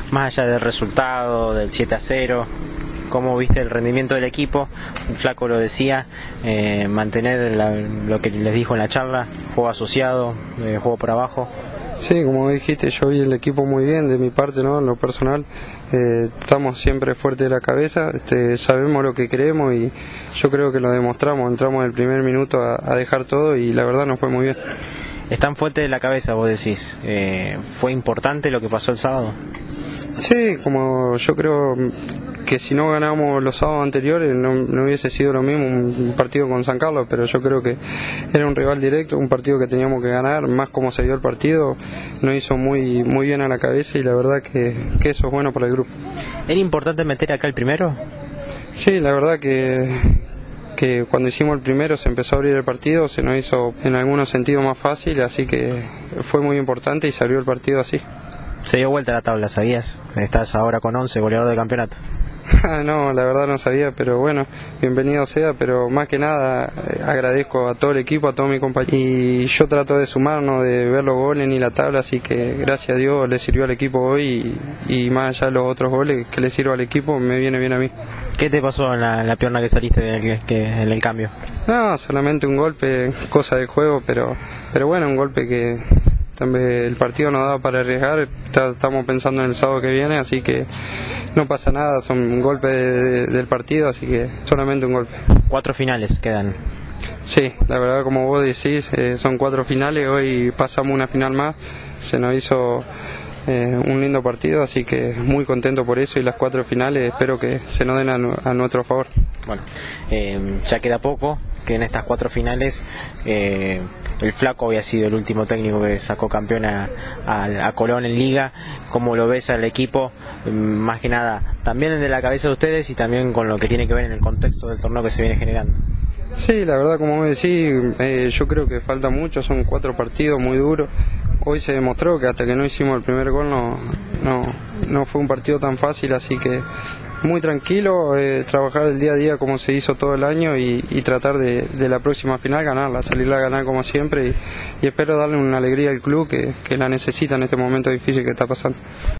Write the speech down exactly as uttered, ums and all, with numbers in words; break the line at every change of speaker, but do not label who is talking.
Más allá del resultado, del siete a cero, ¿cómo viste el rendimiento del equipo? Un Flaco lo decía, eh, mantener la, lo que les dijo en la charla, juego asociado, eh, juego por abajo.
Sí, como dijiste, yo vi el equipo muy bien de mi parte, ¿no? En lo personal, eh, estamos siempre fuertes de la cabeza, este, sabemos lo que queremos y yo creo que lo demostramos. Entramos en el primer minuto a, a dejar todo y la verdad nos fue muy bien.
Están fuertes de la cabeza, vos decís. Eh, ¿Fue importante lo que pasó el sábado?
Sí, como yo creo que si no ganamos los sábados anteriores no, no hubiese sido lo mismo un partido con San Carlos, pero yo creo que era un rival directo, un partido que teníamos que ganar, más como se dio el partido, nos hizo muy muy bien a la cabeza y la verdad que, que eso es bueno para el grupo.
¿Era importante meter acá el primero?
Sí, la verdad que, que cuando hicimos el primero se empezó a abrir el partido, se nos hizo en algunos sentidos más fácil, así que fue muy importante y se abrió el partido así.
Se dio vuelta la tabla, ¿sabías? Estás ahora con once, goleador del campeonato.
No, la verdad no sabía, pero bueno, bienvenido sea, pero más que nada eh, agradezco a todo el equipo, a todo mi compañero y yo trato de sumarnos, de ver los goles ni la tabla, así que gracias a Dios le sirvió al equipo hoy y, y más allá de los otros goles que le sirva al equipo me viene bien a mí.
¿Qué te pasó en la, en la pierna que saliste del, que, en el cambio?
No, solamente un golpe, cosa del juego, pero, pero bueno, un golpe que también el partido nos da para arriesgar, estamos pensando en el sábado que viene, así que no pasa nada, son un golpe de, de, del partido, así que solamente un golpe.
Cuatro finales quedan.
Sí, la verdad como vos decís, eh, son cuatro finales, hoy pasamos una final más, se nos hizo eh, un lindo partido, así que muy contento por eso y las cuatro finales espero que se nos den a, a nuestro favor.
Bueno, eh, ya queda poco, que en estas cuatro finales eh, el Flaco había sido el último técnico que sacó campeón a, a, a Colón en Liga. ¿Cómo lo ves al equipo? Más que nada, también de la cabeza de ustedes y también con lo que tiene que ver en el contexto del torneo que se viene generando.
Sí, la verdad como vos decís, eh, yo creo que falta mucho, son cuatro partidos muy duros. Hoy se demostró que hasta que no hicimos el primer gol no, no, no fue un partido tan fácil, así que muy tranquilo, eh, trabajar el día a día como se hizo todo el año y, y tratar de, de la próxima final ganarla, salirla a ganar como siempre y, y espero darle una alegría al club que, que la necesita en este momento difícil que está pasando.